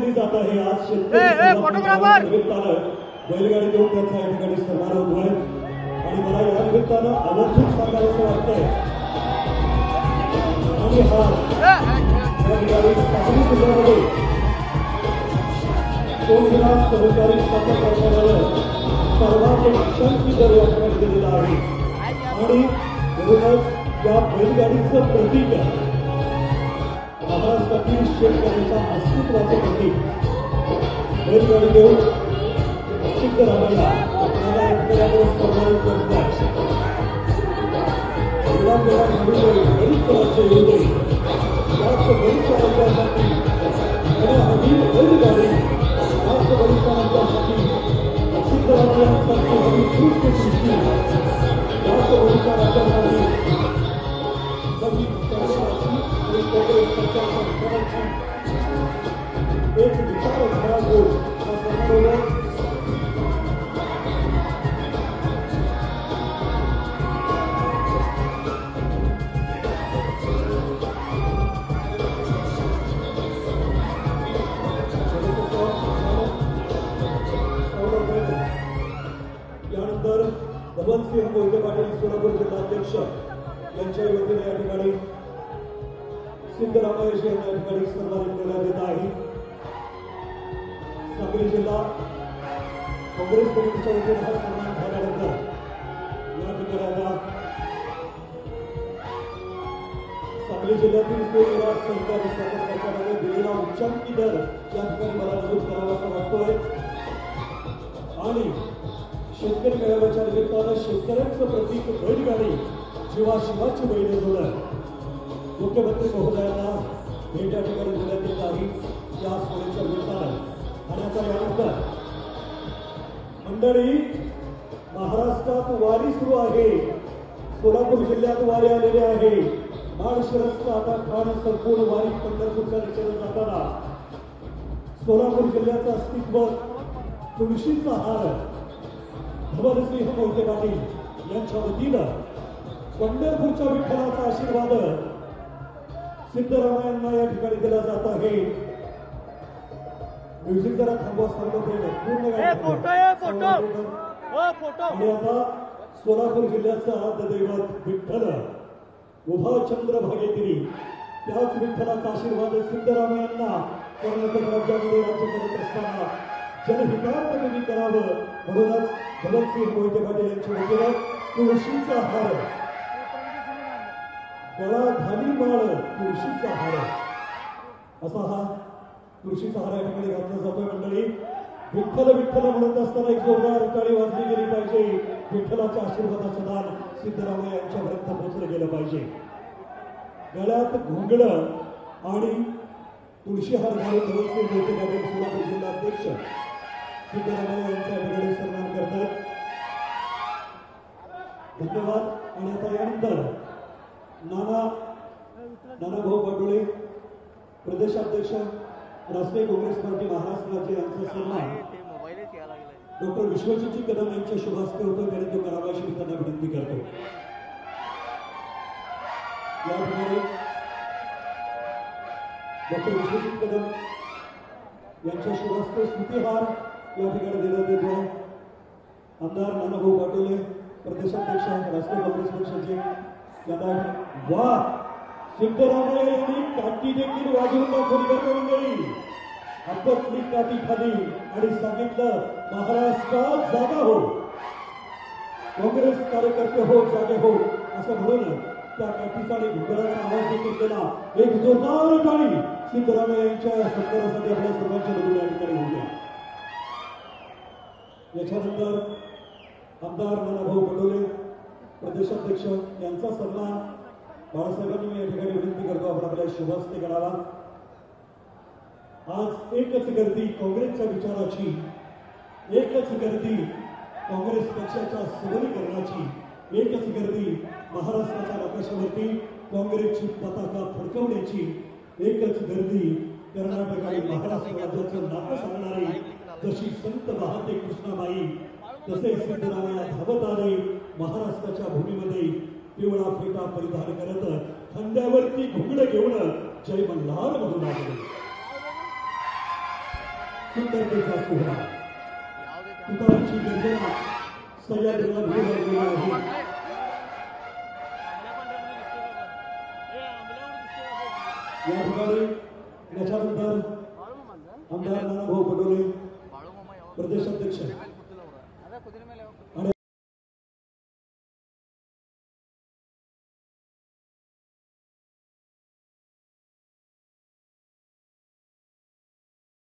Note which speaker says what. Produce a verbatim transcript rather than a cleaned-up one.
Speaker 1: केली जात आहे। आज शेतकरी
Speaker 2: फोटोग्राफर
Speaker 1: बैलगाडी देऊन त्यांचा या ठिकाणी सन्मान होतोय आणि मला या निमित्तानं आवर्जून सांगावंसं वाटतंय आणि हा या ठिकाणी सांगली जिल्ह्यामध्ये सोमनाथ सहकारी साखर कारखान्यावर सर्वात यशस्वी दर या ठिकाणी दिलेला आहे आणि म्हणूनच या बैलगाडीचं प्रतीक महाराष्ट्रातील शेतकऱ्यांच्या अस्तित्वाचं प्रतीक बैलगाडी देऊन सिद्ध रामाला आपल्याला शेतकऱ्यावर सन्मानित करतात। गरीब राज्य येऊ दे याच गरीब राज्यासाठी हवी बैलगाडी याच गरीब राज्यासाठी सिद्ध रामासाठी हवी कृष्ण सृष्टी याच गरीब राज्यासाठी हवी आणि काँग्रेस पक्षाच्या एक विचारधारा होऊन हा समारोह यानंतर बबनसिंह मोहिते पाटील सोलापूर जिल्हाध्यक्ष यांच्या वतीने या ठिकाणी सिद्धरामय्या यांना या ठिकाणी सन्मानित करण्यात येत आहे। सांगली जिल्हा काँग्रेस कमिटीच्या वतीने हा सन्मान झाल्यानंतर या ठिकाणी आता सांगली जिल्ह्यातील सोनेगाव सहकारी साखर कारखान्याने दिलेला उच्चांकी दर या ठिकाणी मला नमूद करावासा वाटतोय आणि शेतकरी मेळाव्याच्या निमित्तानं शेतकऱ्यांचं प्रतीक बैलगाडी जीवाशिवाची बैल जोडलं मुख्यमंत्री महोदयांना भेट या ठिकाणी देण्यात येत आहे या सोहळ्याच्या निमित्तानं आणि आता यानंतर मंडळी महाराष्ट्रात वारी सुरू आहे। सोलापूर जिल्ह्यात वारी आलेले आहे। माळशिरसचा आता ठाण संपूर्ण वारी पंढरपूरच्या दिशेने जाताना सोलापूर जिल्ह्याचं अस्तित्व तुळशीचा हार बबनसिंह मोहिते पाटील यांच्या वतीनं पंढरपूरच्या विठ्ठलाचा आशीर्वाद सिद्धरामय्यांना या ठिकाणी दिला जात आहे। म्युझिक जरा थांबवा सांगतो पूर्ण आणि आता सोलापूर जिल्ह्याचं आराध्य दैवत विठ्ठल उभा चंद्रभागेतिरी त्याच विठ्ठलाचा आशीर्वाद सिद्धरामय्यांना कर्नाटक राज्यामध्ये राज्य करत असताना जनहितार्थ कधी करावं म्हणूनच बबनसिंह मोहिते पाटील यांच्या वतीनं तुळशीचा हार गळा धानी माळ तुळशीचा हार असा हा तुळशीचा हार या ठिकाणी घातला जातोय। मंडळी विठ्ठल विठ्ठल म्हणत असताना एक जोरदार टाळी वाजली गेली पाहिजे। विठ्ठलाच्या आशीर्वादाचं दान सिद्धरामय्या यांच्यापर्यंत पोहोचलं गेलं पाहिजे। गळ्यात घुंगडं आणि तुळशी हार घालून बबनसिंह मोहिते पाटील सोलापूर जिल्हाध्यक्ष सिद्धरामय्या यांच्या ठिकाणी सन्मान करतात। धन्यवाद। आणि आता यानंतर नाना नाना भाऊ पाटोळे प्रदेशाध्यक्ष राष्ट्रीय काँग्रेस पार्टी महाराष्ट्र राज्य यांचा सन्मान डॉक्टर विश्वजितजी कदम यांच्या शुभास्ते होतो त्यांनी तो करावा अशी त्यांना विनंती करतो। या ठिकाणी डॉक्टर विश्वजित कदम यांच्या शुभास्ते स्मृतिहार या ठिकाणी देण्यात येतो। आमदार नानाभाऊ पाटोळे प्रदेशाध्यक्ष राष्ट्रीय काँग्रेस पक्षाचे यांना वा सिद्धरामय्या यांनी काठी देखील वाजवून दाखवली बरं मंडळी। आपली काठी खाली आणि सांगितलं महाराष्ट्रात जागा हो काँग्रेस कार्यकर्ते हो जागे हो असं म्हणून त्या काठीचा आणि घुंगराचा आवाज देखील केला। एक जोरदार टाळी सिद्धरामय्या यांच्या सत्कारासाठी आपल्या सर्वांच्या मधून या ठिकाणी होत्या। याच्यानंतर आमदार नानाभाऊ पाटोळे प्रदेशाध्यक्ष यांचा सन्मान बाळासाहेबांनी मी या ठिकाणी विनंती करतो आपण आपल्या शुभास्ते करावा। आज एकच गर्दी काँग्रेसच्या विचाराची, एकच गर्दी काँग्रेस पक्षाच्या सबलीकरणाची, एकच गर्दी महाराष्ट्राच्या नकाशावरती काँग्रेसची पताका फडकवण्याची, एकच गर्दी कर्नाटक आणि महाराष्ट्र राज्याचं नातं सांगणारी जशी संत बहाते कृष्णाबाई तसे सिद्धरामय्या धावत आले महाराष्ट्राच्या भूमीमध्ये पिवळा फेटा परिधान करत खांद्यावरती घुंगड घेऊन जय मल्हार म्हणून आले। सुंदरतेचा सोहळा तुतारांची गर्जना सह्याद्रीला भेट लागलेली आहे. या ठिकाणी याच्यानंतर आमदार नानाभाऊ पटोले प्रदेशाध्यक्ष